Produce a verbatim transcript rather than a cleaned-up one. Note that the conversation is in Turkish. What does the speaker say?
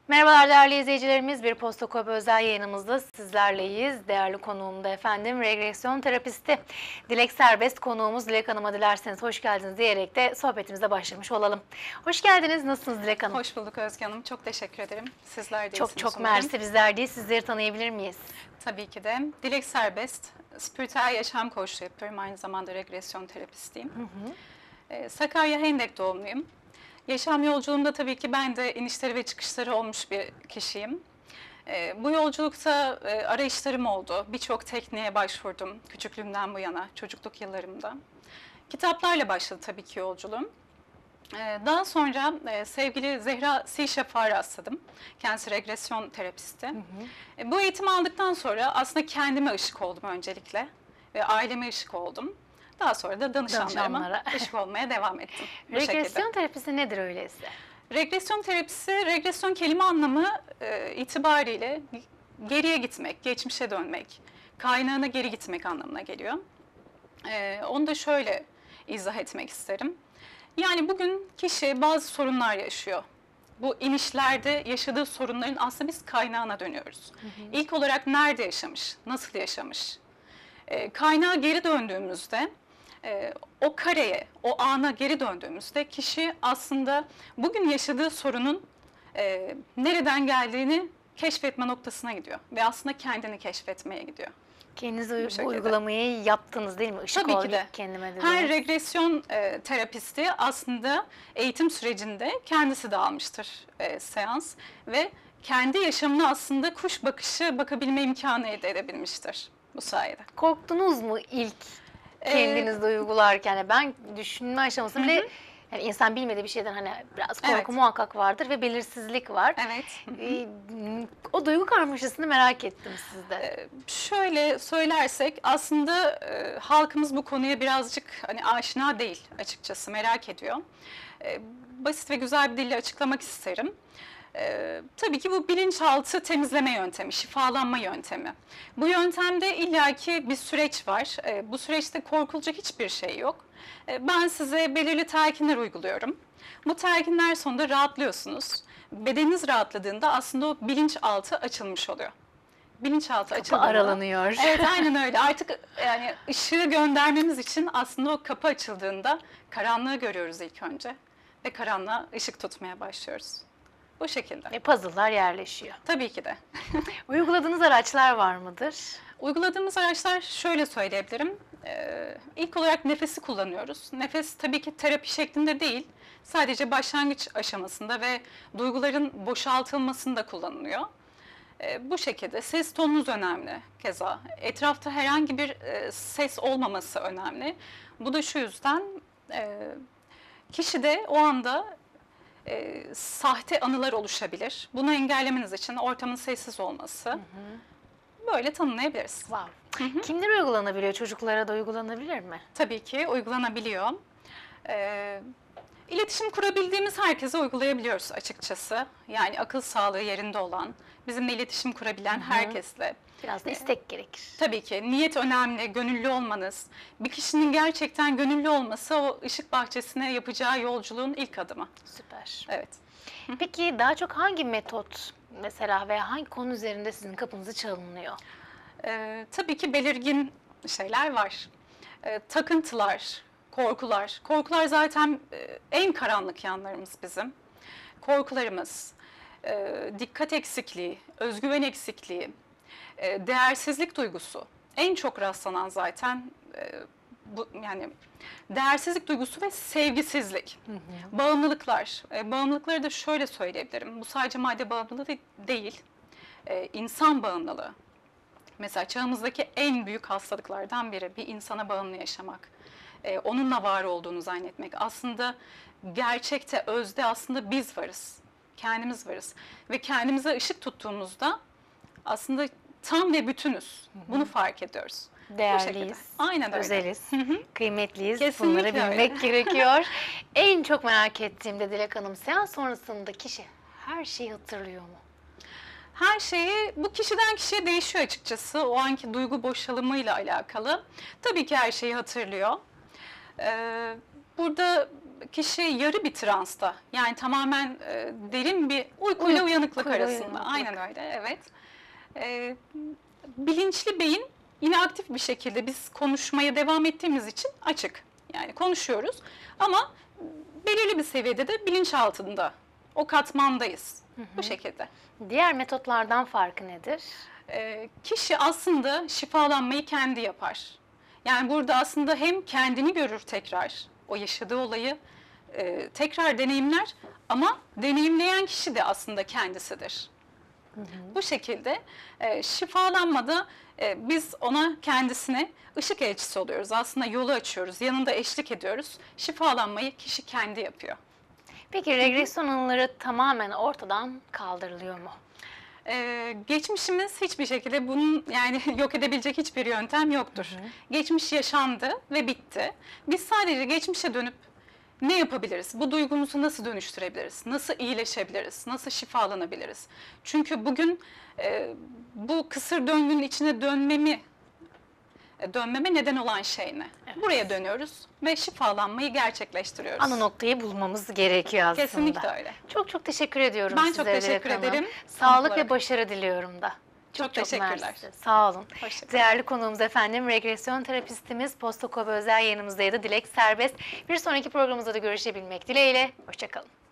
Merhabalar değerli izleyicilerimiz. Bir Postokop özel yayınımızda sizlerleyiz. Değerli konuğum da efendim regresyon terapisti Dilek Serbest. Konuğumuz Dilek Hanım'a dilerseniz hoş geldiniz diyerek de sohbetimize başlamış olalım. Hoş geldiniz. Nasılsınız Dilek Hanım? Hoş bulduk Özge Hanım. Çok teşekkür ederim. Sizler de Çok çok umarım. mersi, bizler değil. Sizleri tanıyabilir miyiz? Tabii ki de. Dilek Serbest, spiritüel yaşam koçluğu yapıyorum. Aynı zamanda regresyon terapistiyim. Hı hı. Ee, Sakarya Hendek doğumluyum. Yaşam yolculuğumda tabii ki ben de inişleri ve çıkışları olmuş bir kişiyim. Ee, bu yolculukta e, arayışlarım oldu. Birçok tekniğe başvurdum küçüklüğümden bu yana, çocukluk yıllarımda. Kitaplarla başladı tabii ki yolculuğum. Daha sonra sevgili Zehra Sişaf'a rastladım. Kendisi regresyon terapisti. Hı hı. Bu eğitimi aldıktan sonra aslında kendime ışık oldum öncelikle. Ve aileme ışık oldum. Daha sonra da danışanlarıma ışık olmaya devam ettim. Regresyon terapisi nedir öyleyse? Regresyon terapisi, regresyon kelime anlamı e, itibariyle geriye gitmek, geçmişe dönmek, kaynağına geri gitmek anlamına geliyor. E, onu da şöyle izah etmek isterim. Yani bugün kişi bazı sorunlar yaşıyor. Bu inişlerde yaşadığı sorunların aslında biz kaynağına dönüyoruz. Hı hı. İlk olarak nerede yaşamış, nasıl yaşamış? E, kaynağa geri döndüğümüzde, e, o kareye, o ana geri döndüğümüzde kişi aslında bugün yaşadığı sorunun e, nereden geldiğini keşfetme noktasına gidiyor. Ve aslında kendini keşfetmeye gidiyor. Kendiniz bu uygulamayı yaptınız değil mi? Işık Tabii ki de. Kendime Her regresyon e, terapisti aslında eğitim sürecinde kendisi de almıştır e, seans ve kendi yaşamına aslında kuş bakışı bakabilme imkanı elde edebilmiştir bu sayede. Korktunuz mu ilk kendinizde ee, uygularken? Ben düşünme aşamasında bile yani insan bilmediği bir şeyden hani biraz korku evet. muhakkak vardır ve belirsizlik var. Evet. Ee, o duygu karmaşasını merak ettim sizde. Ee, şöyle söylersek aslında e, halkımız bu konuya birazcık hani aşina değil açıkçası, merak ediyor. Ee, basit ve güzel bir dille açıklamak isterim. Ee, tabii ki bu bilinçaltı temizleme yöntemi, şifalanma yöntemi. Bu yöntemde illaki bir süreç var. Ee, bu süreçte korkulacak hiçbir şey yok. Ee, ben size belirli telkinler uyguluyorum. Bu telkinler sonunda rahatlıyorsunuz. Bedeniniz rahatladığında aslında o bilinçaltı açılmış oluyor. Bilinçaltı açıldığında kapı aralanıyor. Evet, aynen öyle. Artık yani ışığı göndermemiz için aslında o kapı açıldığında karanlığı görüyoruz ilk önce ve karanlığa ışık tutmaya başlıyoruz. Bu şekilde. E, puzzle'lar yerleşiyor. Tabii ki de. Uyguladığınız araçlar var mıdır? Uyguladığımız araçlar şöyle söyleyebilirim. Ee, ilk olarak nefesi kullanıyoruz. Nefes tabii ki terapi şeklinde değil. Sadece başlangıç aşamasında ve duyguların boşaltılmasında kullanılıyor. Ee, bu şekilde ses tonunuz önemli keza. Etrafta herhangi bir e, ses olmaması önemli. Bu da şu yüzden e, kişide o anda E, sahte anılar oluşabilir. Bunu engellemeniz için ortamın sessiz olması, hı hı. böyle tanımlayabiliriz. Wow. Hı hı. Kimlere uygulanabiliyor? Çocuklara da uygulanabilir mi? Tabii ki uygulanabiliyor. E, İletişim kurabildiğimiz herkese uygulayabiliyoruz açıkçası. Yani akıl sağlığı yerinde olan, bizimle iletişim kurabilen hı hı. herkesle. Biraz da istek ee, gerekir. Tabii ki. Niyet önemli, gönüllü olmanız. Bir kişinin gerçekten gönüllü olması o ışık bahçesine yapacağı yolculuğun ilk adımı. Süper. Evet. Peki daha çok hangi metot mesela veya hangi konu üzerinde sizin kapınızı çalınıyor? Ee, tabii ki belirgin şeyler var. Ee, takıntılar, korkular. Korkular zaten e, en karanlık yanlarımız bizim. Korkularımız, e, dikkat eksikliği, özgüven eksikliği, e, değersizlik duygusu. En çok rastlanan zaten e, bu yani değersizlik duygusu ve sevgisizlik. Hı hı. Bağımlılıklar. E, bağımlılıkları da şöyle söyleyebilirim. Bu sadece madde bağımlılığı de değil, e, insan bağımlılığı. Mesela çağımızdaki en büyük hastalıklardan biri bir insana bağımlı yaşamak. Ee, onunla var olduğunu zannetmek. Aslında gerçekte, özde aslında biz varız. Kendimiz varız. Ve kendimize ışık tuttuğumuzda aslında tam ve bütünüz. Hı hı. Bunu fark ediyoruz. Değerliyiz, aynen öyle. Özeliz, hı hı. kıymetliyiz. Kesinlikle Bunları bilmek öyle. gerekiyor. En çok merak ettiğim de Dilek Hanım, seans sonrasında kişi her şeyi hatırlıyor mu? Her şeyi bu kişiden kişiye değişiyor açıkçası. O anki duygu boşalımıyla alakalı. Tabii ki her şeyi hatırlıyor. Ee, burada kişi yarı bir transta, yani tamamen e, derin bir uykuyla Uyku- uyanıklık uykuyla arasında. uyanıklık. Aynen öyle, evet. Ee, bilinçli beyin yine aktif bir şekilde biz konuşmaya devam ettiğimiz için açık. Yani konuşuyoruz ama belirli bir seviyede de bilinç altında, o katmandayız. Bu şekilde. Diğer metotlardan farkı nedir? Ee, kişi aslında şifalanmayı kendi yapar. Yani burada aslında hem kendini görür tekrar, o yaşadığı olayı e, tekrar deneyimler ama deneyimleyen kişi de aslında kendisidir. Bu şekilde e, şifalanmada e, biz ona, kendisine ışık elçisi oluyoruz. Aslında yolu açıyoruz, yanında eşlik ediyoruz. Şifalanmayı kişi kendi yapıyor. Peki regresyon anıları tamamen ortadan kaldırılıyor mu? Ee, geçmişimiz hiçbir şekilde bunun yani yok edebilecek hiçbir yöntem yoktur. Hı hı. Geçmiş yaşandı ve bitti. Biz sadece geçmişe dönüp ne yapabiliriz? Bu duygumuzu nasıl dönüştürebiliriz? Nasıl iyileşebiliriz? Nasıl şifalanabiliriz? Çünkü bugün e, bu kısır döngünün içine dönmemi e, dönmeme neden olan şey ne? Evet. Buraya dönüyoruz ve şifalanmayı gerçekleştiriyoruz. Ana noktayı bulmamız gerekiyor aslında. Kesinlikle öyle. Çok çok teşekkür ediyorum Ben size çok teşekkür Dilek Hanım. ederim. Sağlık olarak. ve başarı diliyorum da. Çok teşekkürler. mersi. Sağ olun. Hoşça kalın. Değerli konuğumuz efendim regresyon terapistimiz Posta Kobe özel yayınımızdaydı Dilek Serbest. Bir sonraki programımızda da görüşebilmek dileğiyle. Hoşçakalın.